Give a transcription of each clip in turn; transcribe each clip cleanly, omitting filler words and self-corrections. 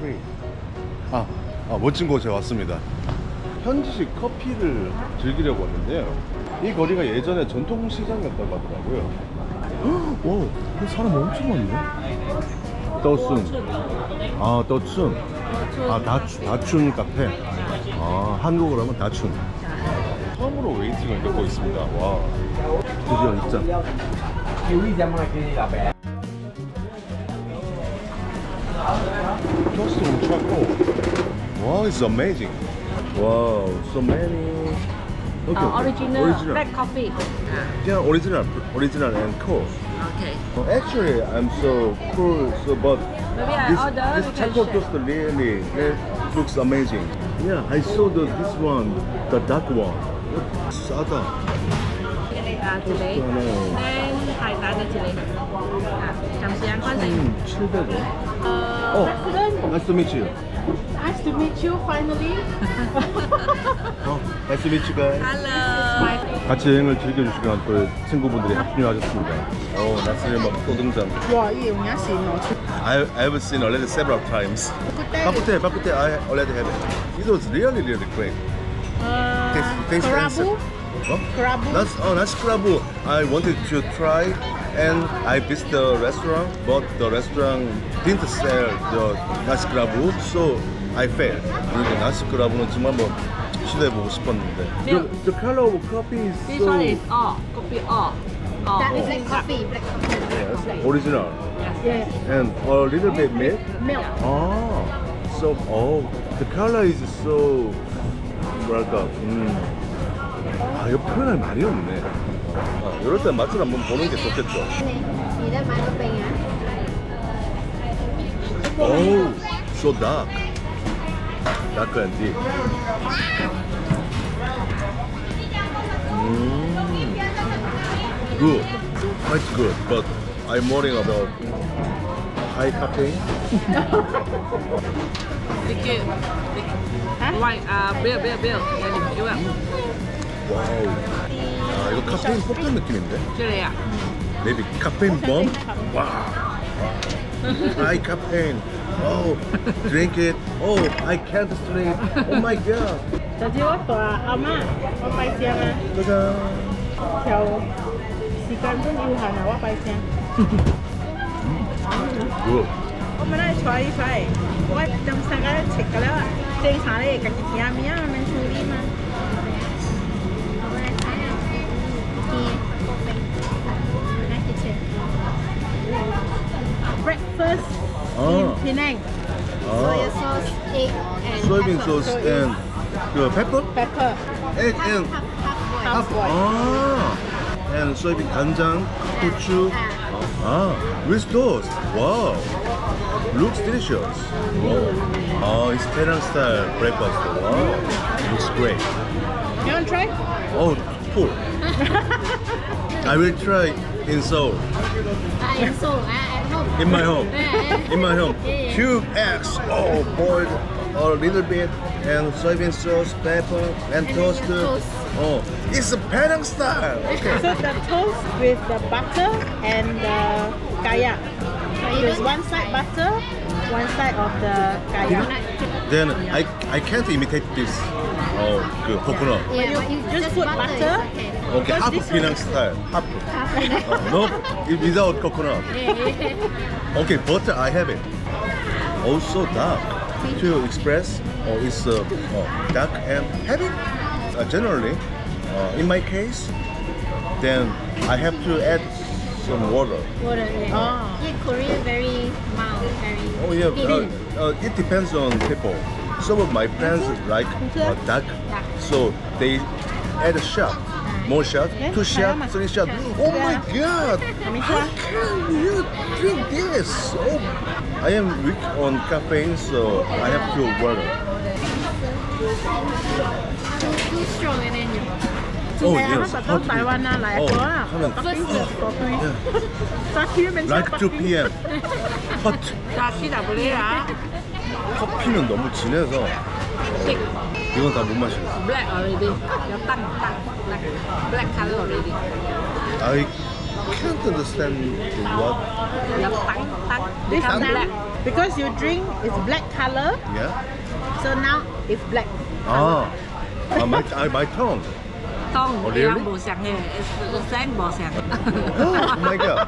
free. 멋진 곳에 왔습니다. 현지식 커피를 즐기려고 왔는데요. 이 거리가 예전에 전통시장이었다고 하더라고요. 오, 사람 엄청 많네. 떠순. 떠춘. 다춘 카페. 한국어로 하면 다춘. 처음으로 웨이팅을 겪고 있습니다. 와, 드디어 입장. Just to check. Wow, it's amazing. Wow, so many. Original black coffee. Yeah, original and cold. Okay. Actually, I'm so cool. But Maybe I order. this chocolate toast really looks amazing. Yeah, I saw this one, the dark one. 싸다. Today. And Thai today. 잠시만 관심. 700원. Nice to meet you. Nice to meet you finally. Nice to meet you guys. Hello. 같이 여행을 즐겨주시던 또 친구분들이 합류하셨습니다. 나스를 또 등장. Wow, 이 영양 신호. I've seen already several times. Bak-kut-teh, I already have it. It was really great. Tastes Kerabu. Kerabu. Nasi kerabu. I wanted to try, and I visited the restaurant, but the restaurant didn't sell the nasi kerabu, so I failed. 그리고 nasi kerabu는 정말 시도해보고 싶었는데. The color of coffee is This so... one is coffee That is like coffee, black coffee. Yes, original. Yeah. And a little bit milk. Milk. The color is so 뭐랄까 이거 표현할 말이 없네. 이럴 때 맛을 한번 보는 게 좋겠죠. So dark. Dark and deep. Good. Quite good, but I'm worrying about high caffeine. White bill. 와우. 이거 카페인 폭탄 느낌인데? 그래야. Maybe caffeine bomb? Wow. High caffeine. Drink it. I can't sleep. Oh my god. Cho chị có tòa ấm á, có bay xiang á. 짜잔. Theo時間都要行啊，我bay xiang. Good. 我咪嚟坐一坐，我咁細個食㗎啦，正常咧，跟住試下面啊，咪處理嘛。Breakfast in Penang. Soya sauce, egg, and Soybean pepper. sauce and pepper? Pepper. Egg and Half Half-boiled. And soybean 간장, 고추. With toast. Wow. Looks delicious. Wow. It's Penang style breakfast. Wow. Looks great. You want to try? Cool. I will try in Seoul. in Seoul, at home. In my home. In my home. Yeah. Cube eggs. Boiled a little bit. And soybean sauce, pepper, and toast. toast. It's a Penang style. Okay. So the toast with the butter and the kaya. There's one side butter, one side of the kaya. Then I can't imitate this. Coconut. Yeah, You but if just put butter. butter. Is okay. Okay, Because half this Penang one- style. Half. Half No, without coconut. Yeah. Okay, butter I have it. Also dark. To express, it's dark and heavy. Generally, in my case, then I have to add some water. Water, yeah. Oh. In Korea, very mild, very thin. It depends on people. Some of my friends like dark, so they add a shot, more shot, 2 shots, 3 shots. Oh my god! How can you drink this? I am weak on caffeine, so I have to water. Too strong and then you. Yes, But hot don't Taiwan na like 하면 like 2 p.m. hot. 커피는 너무 진해서 이건 다 못 마시겠어. Black already. Black color already. can't understand what. Yep, tang, tang. This Become time, black. because you drink is black color, Yeah. so now it's black. Ah, my tongue. Không, Oh, really? bò sạc nè. It's sáng bò sạc. Oh my god.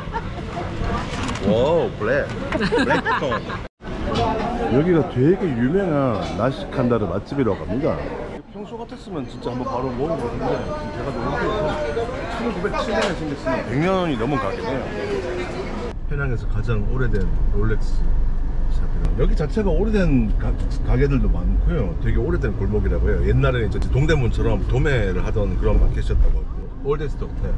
Wow, black tongue. 여기가 되게 유명한 나시칸다르 맛집이라고 합니다. 평소 같았으면 진짜 한번 바로 먹어보는데 지금 제가 너무 1907년에 생겼으면 100년이 넘은 가게네요. 페낭에서 가장 오래된 롤렉스 샵이라. 여기 자체가 오래된 가게들도 많고요. 되게 오래된 골목이라고 해요. 옛날에는 이제 동대문처럼 도매를 하던 그런 마켓이었다고 하고. 올데스트 호텔.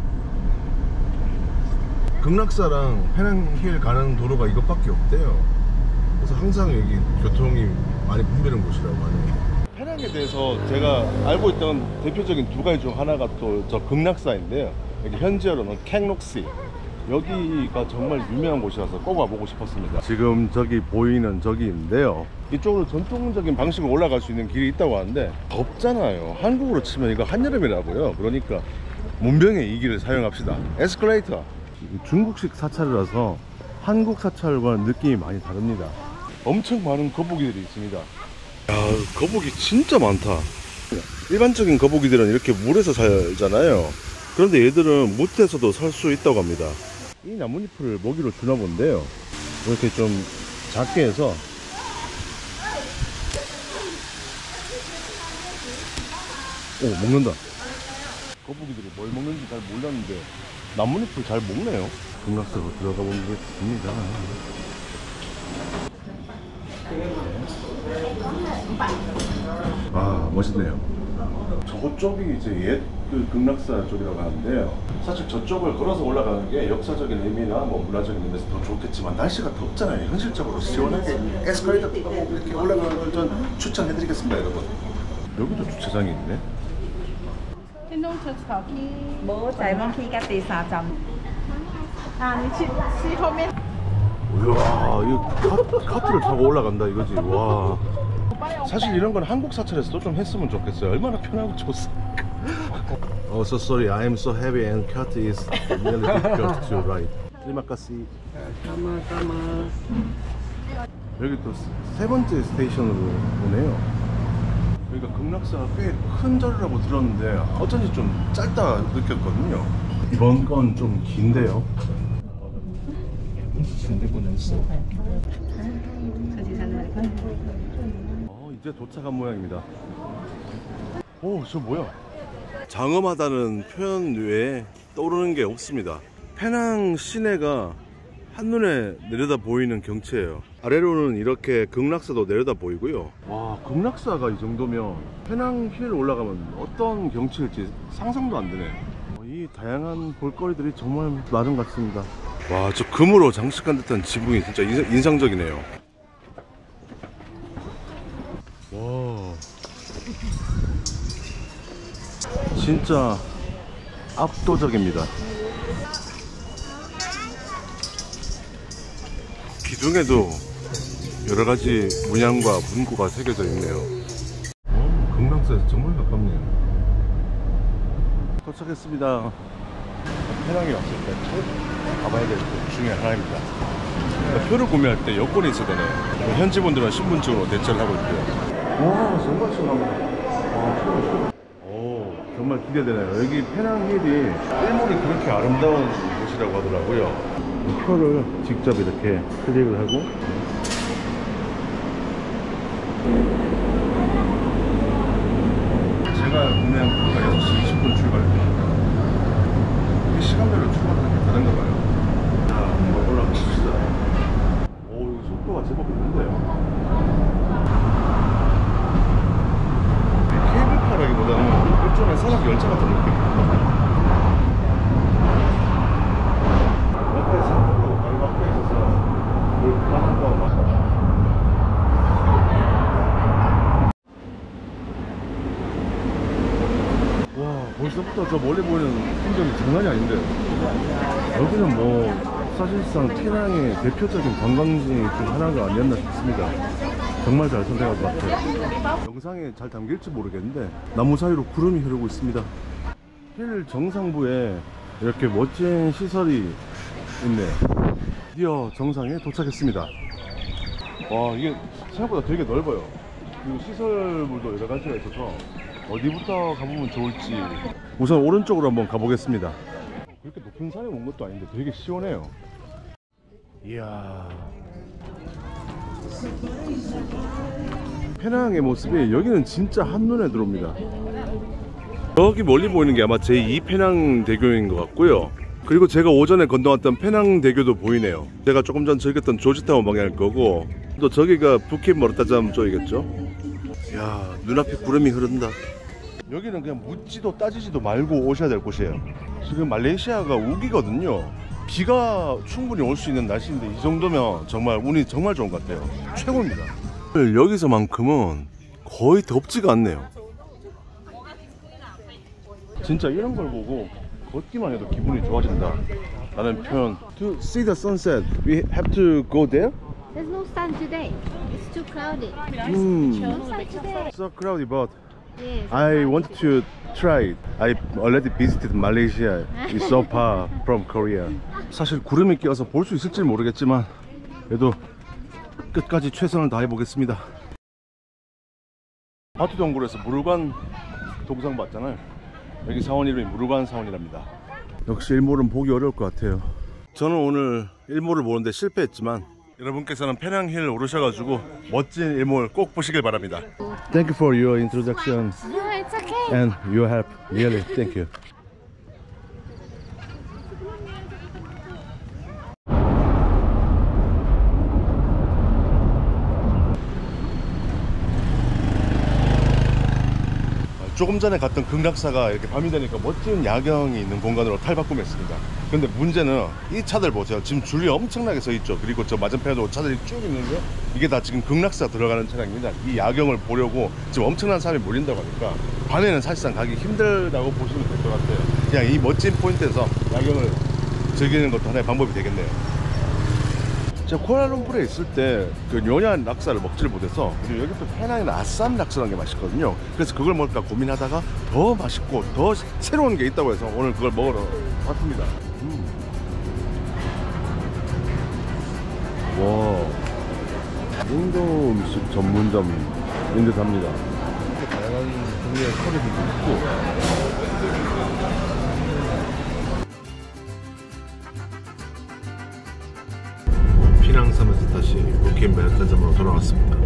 극락사랑 페낭힐 가는 도로가 이것밖에 없대요. 그래서 항상 여기 교통이 많이 붐비는 곳이라고 하네요. 페낭에 대해서 제가 알고 있던 대표적인 두 가지 중 하나가 또 저 극락사인데요. 여기 현지어로는 캥록시. 여기가 정말 유명한 곳이라서 꼭 와보고 싶었습니다. 지금 저기 보이는 저기인데요. 이쪽으로 전통적인 방식으로 올라갈 수 있는 길이 있다고 하는데 덥잖아요. 한국으로 치면 이거 한여름이라고요. 그러니까 문병의 이 길을 사용합시다. 에스컬레이터. 중국식 사찰이라서 한국 사찰과는 느낌이 많이 다릅니다. 엄청 많은 거북이들이 있습니다. 야, 거북이 진짜 많다. 일반적인 거북이들은 이렇게 물에서 살잖아요. 그런데 얘들은 무트에서도 살 수 있다고 합니다. 이 나뭇잎을 먹이로 주나 본데요. 이렇게 좀 작게 해서 오, 먹는다. 거북이들이 뭘 먹는지 잘 몰랐는데 나뭇잎을 잘 먹네요. 극락사로 들어가 보겠습니다. 아, 멋있네요. 저쪽이 이제 옛 그 극락사 쪽이라고 하는데요. 사실 저쪽을 걸어서 올라가는 게 역사적인 의미나 뭐 문화적인 의미에서 더 좋겠지만 날씨가 덥잖아요. 현실적으로 시원하게 에스컬레이터 타고 이렇게 올라가는 걸 전 추천해드리겠습니다, 여러분. 여기도 주차장이 있네. Bố chạy mong khi cái tì xà chồng. 이야, 이 카트를 타고 올라간다 이거지. 와. 사실 이런 건 한국 사찰에서도 좀 했으면 좋겠어요. 얼마나 편하고 좋습니까? Oh, so sorry. I am so heavy and cut is really difficult to ride. Terima kasih. 여기 또 세 번째 스테이션으로 오네요. 여기가 극락사가 꽤 큰 절이라고 들었는데 어쩐지 좀 짧다 느꼈거든요. 이번 건 좀 긴데요. 이제 도착한 모양입니다. 오, 저 뭐야? 장엄하다는 표현 외에 떠오르는 게 없습니다. 페낭 시내가 한눈에 내려다 보이는 경치예요. 아래로는 이렇게 극락사도 내려다 보이고요. 와, 극락사가 이 정도면 페낭힐 올라가면 어떤 경치일지 상상도 안 되네. 이 다양한 볼거리들이 정말 나름 같습니다. 와, 저 금으로 장식한 듯한 지붕이 진짜 인상적이네요. 와, 진짜 압도적입니다. 기둥에도 여러가지 문양과 문구가 새겨져 있네요. 극락사에서 정말 가깝네요. 도착했습니다. 페낭에 왔을 때 꼭 가봐야 될 곳 중에 하나입니다. 그러니까 표를 구매할 때 여권이 있어야 되네요. 현지 분들은 신분증으로 대체를 하고 있고요. 와, 정말 시원합니다. 오, 정말 기대되네요. 여기 페낭힐이 일몰이 그렇게 아름다운 곳이라고 하더라고요. 표를 직접 이렇게 클릭을 하고 제가 구매한 표가 6시 20분 출발입니다. 시간별로 출발하는 게 다른가 봐요. 자, 한번 올라가봅시다. 오, 이거 속도가 제법 있는데요. 케이블카라기보다는 일종의 산악 열차 같은 느낌입니다. 옆에 산도로 바로 막혀 있어서 물 가는 거 맞다. 와, 벌써부터 저 멀리 보이는 풍경이 장난이 아닌데. 여기는 뭐 사실상 페낭의 대표적인 관광지 중 하나가 아니었나 싶습니다. 정말 잘 선택한 것 같아요. 영상에 잘 담길지 모르겠는데 나무 사이로 구름이 흐르고 있습니다. 힐 정상부에 이렇게 멋진 시설이 있네. 드디어 정상에 도착했습니다. 와, 이게 생각보다 되게 넓어요. 그리고 시설물도 여러 가지가 있어서 어디부터 가보면 좋을지. 우선 오른쪽으로 한번 가보겠습니다. 그렇게 높은 산에 온 것도 아닌데 되게 시원해요. 이야, 페낭의 모습이 여기는 진짜 한눈에 들어옵니다. 여기 멀리 보이는 게 아마 제2 페낭 대교인 것 같고요. 그리고 제가 오전에 건너왔던 페낭 대교도 보이네요. 제가 조금 전 즐겼던 조지타운 방향일 거고, 또 저기가 부킷 머르타잠 쪽이겠죠. 이야, 눈앞에 구름이 흐른다. 여기는 그냥 묻지도 따지지도 말고 오셔야 될 곳이에요. 지금 말레이시아가 우기거든요. 비가 충분히 올 수 있는 날씨인데 이 정도면 정말 운이 정말 좋은 것 같아요. 최고입니다. 여기서만큼은 거의 덥지가 않네요. 진짜 이런 걸 보고 걷기만 해도 기분이 좋아진다 라는 표현. To see the sunset, we have to go there? There's no sun today. It's too cloudy. No sun today. So crowded, but Yes. I wanted to try it. I already visited Malaysia. It's so far from Korea. 사실 구름이 끼어서 볼 수 있을지 모르겠지만 그래도 끝까지 최선을 다해 보겠습니다. 바투 동굴에서 무르관 동상 봤잖아요. 여기 사원 이름이 무르관 사원이랍니다. 역시 일몰은 보기 어려울 것 같아요. 저는 오늘 일몰을 보는데 실패했지만 여러분께서는 페낭힐 오르셔가지고 멋진 일몰 꼭 보시길 바랍니다. Thank you for your introduction. No, it's okay. And your help. Really, thank you. 조금 전에 갔던 극락사가 이렇게 밤이 되니까 멋진 야경이 있는 공간으로 탈바꿈했습니다. 근데 문제는 이 차들 보세요. 지금 줄이 엄청나게 서 있죠. 그리고 저 맞은편에도 차들이 쭉 있는 게 이게 다 지금 극락사 들어가는 차량입니다. 이 야경을 보려고 지금 엄청난 사람이 몰린다고 하니까 밤에는 사실상 가기 힘들다고 보시면 될 것 같아요. 그냥 이 멋진 포인트에서 야경을 즐기는 것도 하나의 방법이 되겠네요. 제가 쿠알라룸푸르에 있을 때 그 요냐한 락사를 먹지를 못해서, 그리고 여기 또 페낭에는 아쌈 락사라는 게 맛있거든요. 그래서 그걸 먹을까 고민하다가 더 맛있고 더 새로운 게 있다고 해서 오늘 그걸 먹으러 왔습니다. 와, 인도 음식 전문점인 듯 합니다. 다양한 종류의 커리들도 있고. 피낭섬에서 다시 부킷 머르타잠으로 돌아왔습니다.